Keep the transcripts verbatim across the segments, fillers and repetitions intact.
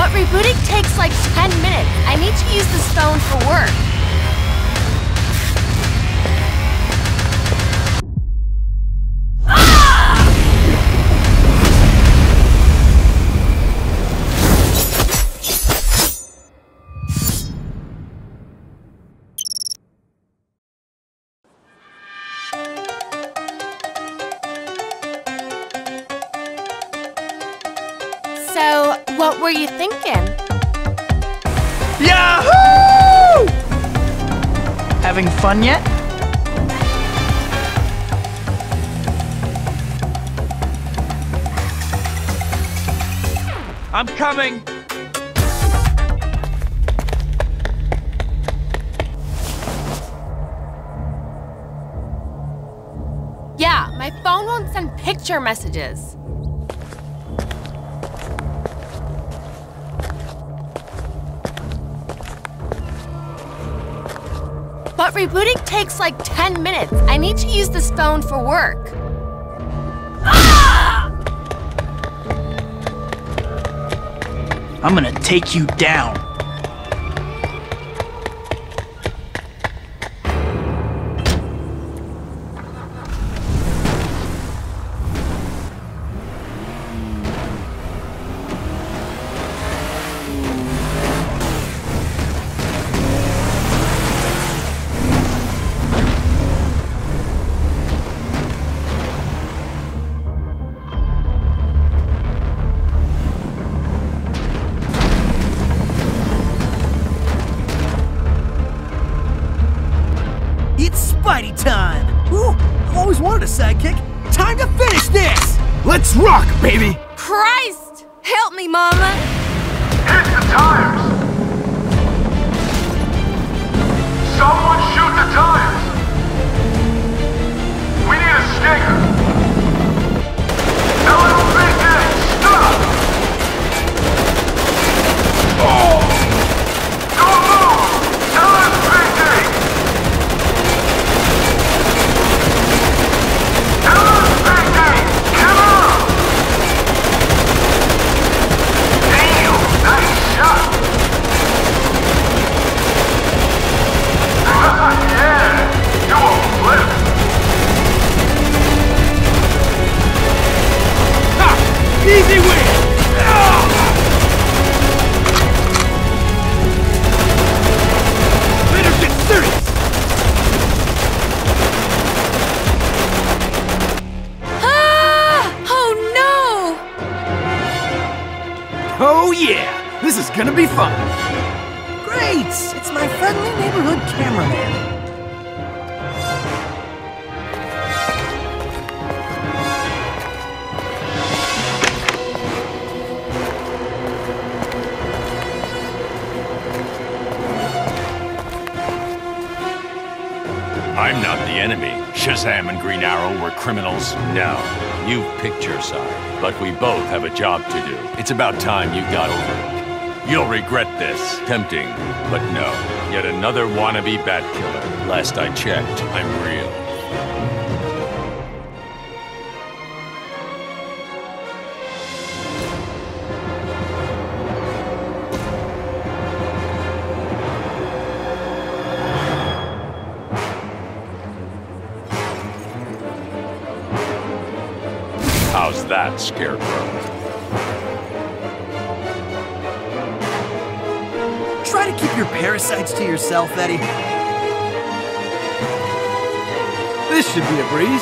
But rebooting takes like ten minutes. I need to use this phone for work. So, what were you thinking? Yahoo! Having fun yet? I'm coming! Yeah, my phone won't send picture messages. But rebooting takes like ten minutes. I need to use this phone for work. Ah! I'm gonna take you down. It's Spidey time! Ooh, I've always wanted a sidekick. Time to finish this! Let's rock, baby! Christ! Help me, Mama! Hit the tires! Someone shoot the tires! We need a stinger! Tell little big gang, stop! Oh! Don't move! Tell little big gang! Tell little big gang! Come on! Damn! Nice shot! Yeah! You won't flip! Ha! Easy win! Ah! Better get serious! Ah! Oh no! Oh yeah! This is gonna be fun! Great! It's my friendly neighborhood cameraman. I'm not the enemy. Shazam and Green Arrow were criminals. No, you've picked your side. But we both have a job to do. It's about time you got over it. You'll regret this. Tempting, but no. Yet another wannabe bat killer. Last I checked, I'm real. How's that, Scarecrow? Try to keep your parasites to yourself, Eddie. This should be a breeze.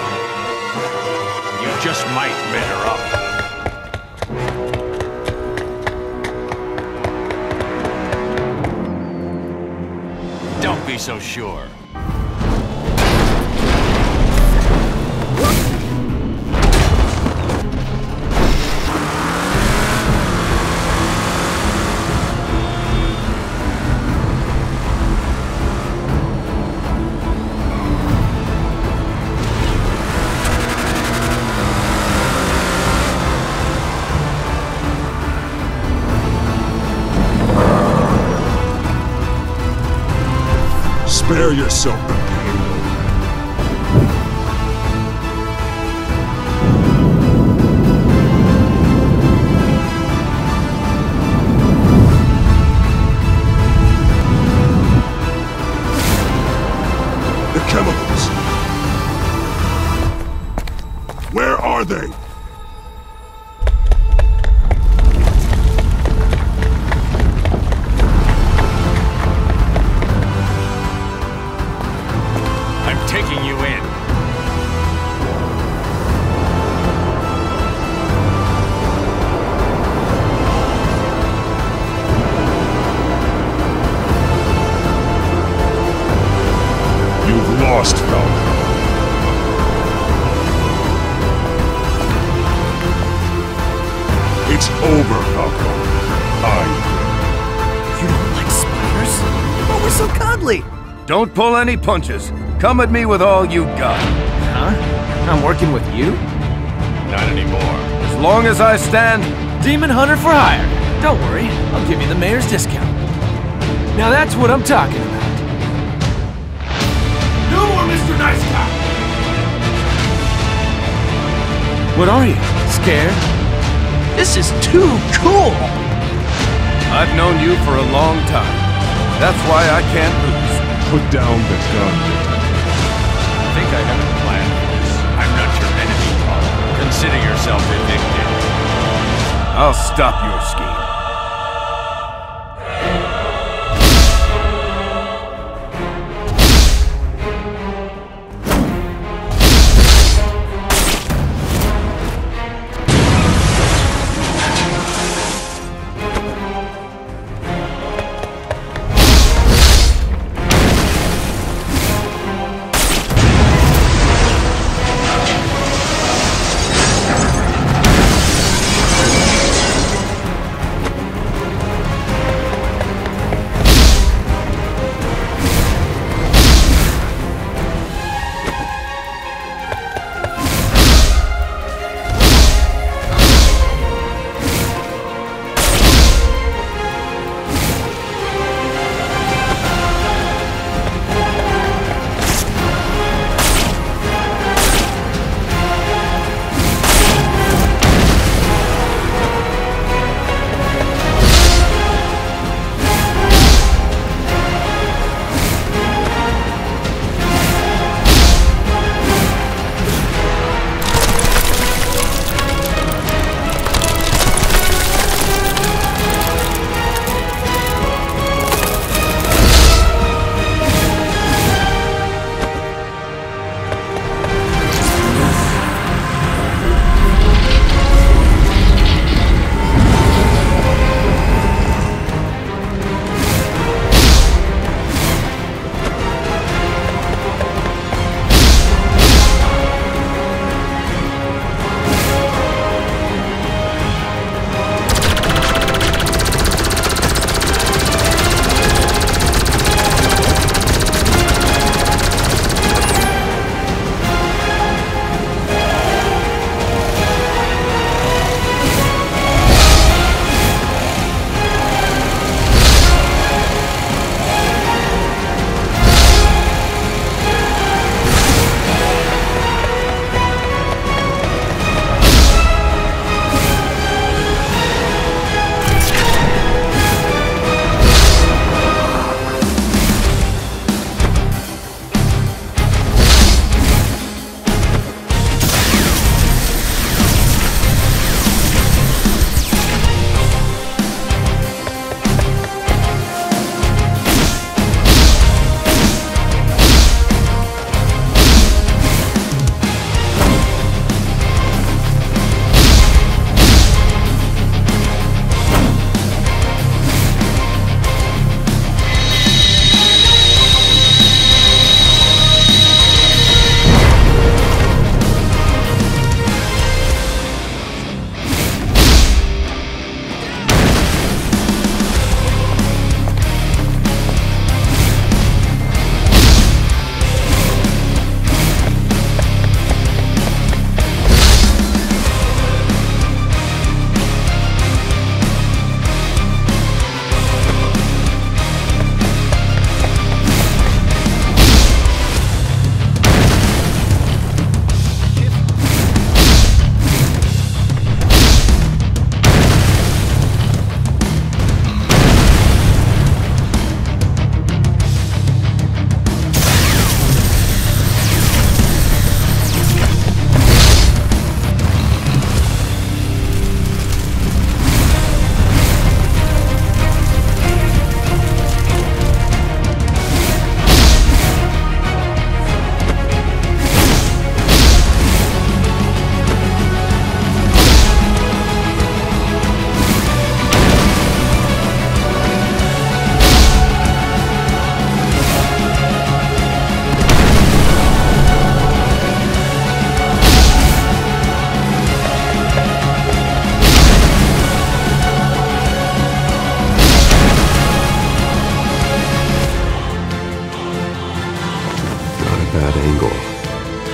You just might measure up. Don't be so sure. Spare yourself the pain. over, Falco. I You don't like spiders? But we're so cuddly! Don't pull any punches. Come at me with all you got. Huh? I'm working with you? Not anymore. As long as I stand, Demon Hunter for hire. Don't worry, I'll give you the mayor's discount. Now that's what I'm talking about. No more Mister Nice Guy! What are you? Scared? This is too cool! I've known you for a long time. That's why I can't lose. Put down the gun, I think I have a plan for this. I'm not your enemy, Carl. Consider yourself evicted. I'll stop your scheme.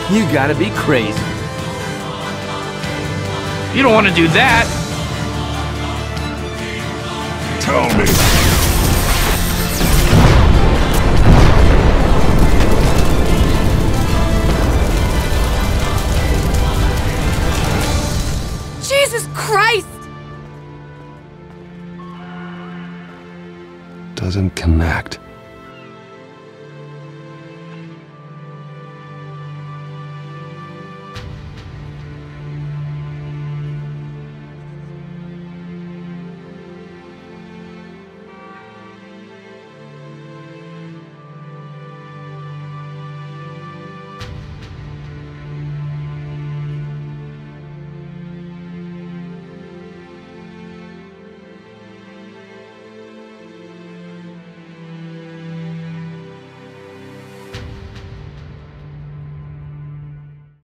You gotta be crazy. You don't want to do that. Tell me. Jesus Christ! Doesn't connect.